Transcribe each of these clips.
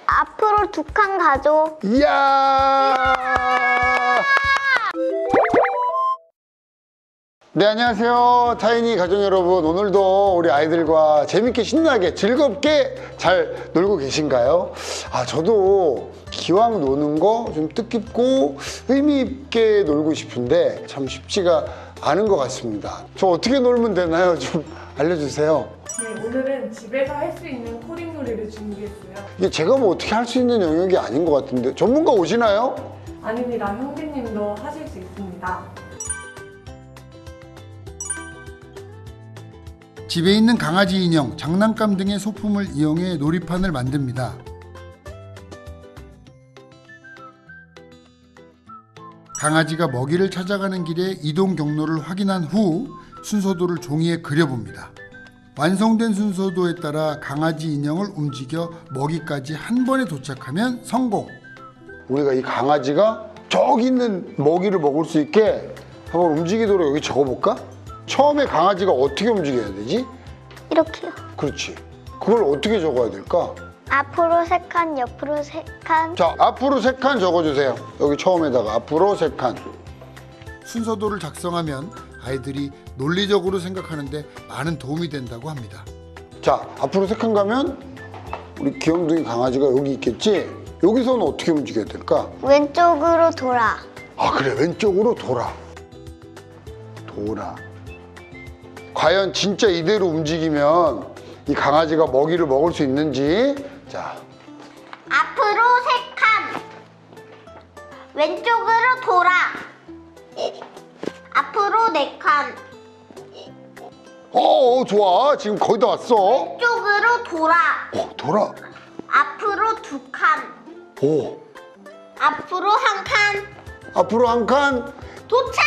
앞으로 두 칸 가죠. 이야! 네, 안녕하세요. 타이니 가족 여러분. 오늘도 우리 아이들과 재밌게 신나게 즐겁게 잘 놀고 계신가요? 저도 기왕 노는 거 좀 뜻깊고 의미 있게 놀고 싶은데 참 쉽지가 않은 것 같습니다. 저 어떻게 놀면 되나요? 좀 알려주세요. 네, 오늘은 집에서 할 수 있는 코딩 놀이를 준비했어요. 이게 제가 뭐 어떻게 할 수 있는 영역이 아닌 것 같은데 전문가 오시나요? 아닙니다. 형제님도 하실 수 있습니다. 집에 있는 강아지 인형, 장난감 등의 소품을 이용해 놀이판을 만듭니다. 강아지가 먹이를 찾아가는 길에 이동 경로를 확인한 후 순서도를 종이에 그려봅니다. 완성된 순서도에 따라 강아지 인형을 움직여 먹이까지 한 번에 도착하면 성공! 우리가 이 강아지가 저기 있는 먹이를 먹을 수 있게 한번 움직이도록 여기 적어볼까? 처음에 강아지가 어떻게 움직여야 되지? 이렇게요. 그렇지. 그걸 어떻게 적어야 될까? 앞으로 3칸, 옆으로 3칸. 자, 앞으로 3칸 적어주세요. 여기 처음에다가 앞으로 3칸. 순서도를 작성하면 아이들이 논리적으로 생각하는데 많은 도움이 된다고 합니다. 자, 앞으로 3칸 가면 우리 귀염둥이 강아지가 여기 있겠지? 여기서는 어떻게 움직여야 될까? 왼쪽으로 돌아. 그래. 왼쪽으로 돌아. 과연 진짜 이대로 움직이면 이 강아지가 먹이를 먹을 수 있는지. 자, 앞으로 3칸. 왼쪽으로 돌아. 앞으로 4칸. 좋아. 지금 거의 다 왔어. 왼쪽으로 돌아. 돌아. 앞으로 2칸. 앞으로 1칸. 앞으로 1칸. 도착!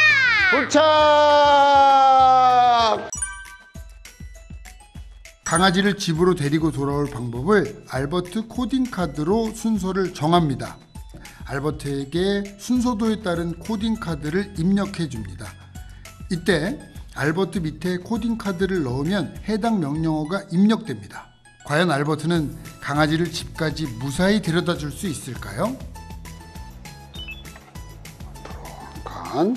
도착! 강아지를 집으로 데리고 돌아올 방법을 알버트 코딩 카드로 순서를 정합니다. 알버트에게 순서도에 따른 코딩 카드를 입력해 줍니다. 이때 알버트 밑에 코딩 카드를 넣으면 해당 명령어가 입력됩니다. 과연 알버트는 강아지를 집까지 무사히 데려다 줄 수 있을까요? 칸.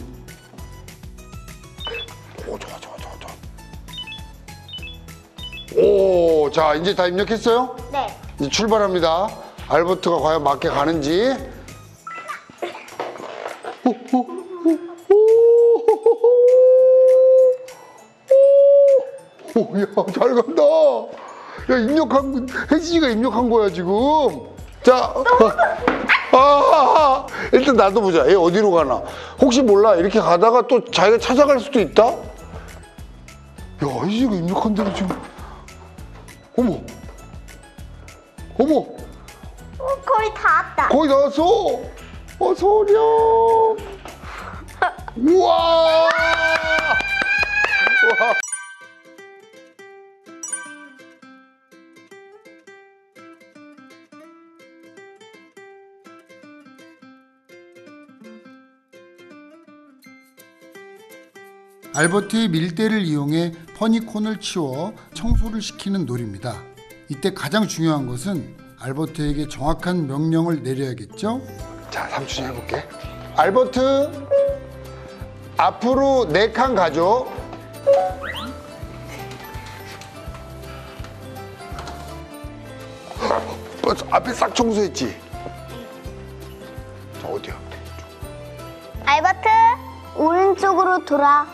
좋아. 자, 이제 다 입력했어요? 네. 이제 출발합니다. 알버트가 과연 맞게 가는지. 야, 잘 간다. 야, 혜진이가 입력한 거야, 지금. 자, 일단 놔둬보자. 얘 어디로 가나. 혹시 몰라. 이렇게 가다가 또 자기가 찾아갈 수도 있다? 야, 혜진이가 입력한 대로 지금. 어머. 거의 다 왔다. 거의 다 왔어. 소령. 우와. 알버트의 밀대를 이용해 퍼니콘을 치워 청소를 시키는 놀이입니다. 이때 가장 중요한 것은 알버트에게 정확한 명령을 내려야겠죠? 자, 삼촌이 해볼게. 알버트, 앞으로 4칸 가죠. 벌써 앞에 싹 청소했지? 자, 어디야? 알버트, 오른쪽으로 돌아.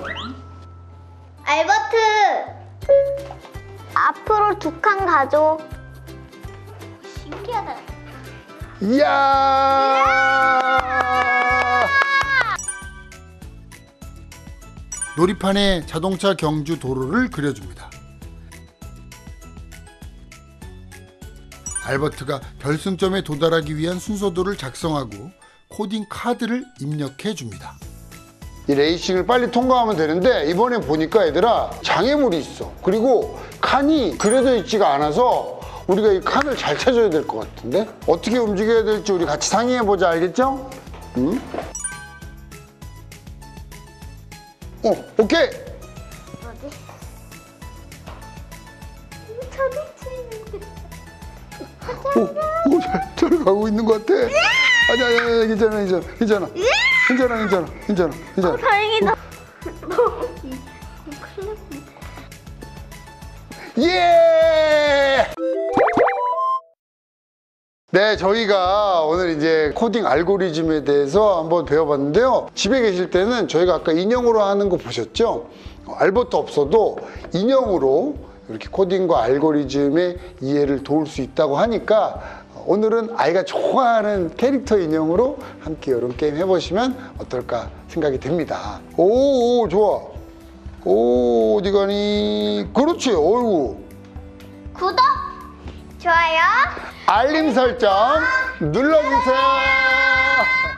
알버트, 앞으로 2칸 가죠. 신기하다. 이야! 놀이판에 자동차 경주 도로를 그려줍니다. 알버트가 결승점에 도달하기 위한 순서도를 작성하고 코딩 카드를 입력해 줍니다. 이 레이싱을 빨리 통과하면 되는데 이번에 보니까 얘들아 장애물이 있어. 그리고 칸이 그려져 있지가 않아서 우리가 이 칸을 잘 찾아야 될 것 같은데? 어떻게 움직여야 될지 우리 같이 상의해보자. 알겠죠? 응? 오케이! 어디? 저기 있지. 오, 잘 가고 있는 것 같아. 아니야, 괜찮아. 다행이다. 예! 네, 저희가 오늘 이제 코딩 알고리즘에 대해서 한번 배워봤는데요. 집에 계실 때는 저희가 아까 인형으로 하는 거 보셨죠? 알버트 없어도 인형으로 이렇게 코딩과 알고리즘의 이해를 도울 수 있다고 하니까 오늘은 아이가 좋아하는 캐릭터 인형으로 함께 이런 게임 해보시면 어떨까 생각이 됩니다. 오, 좋아. 오, 어디 가니? 그렇지, 어이구. 구독, 좋아요. 알림 설정 눌러주세요.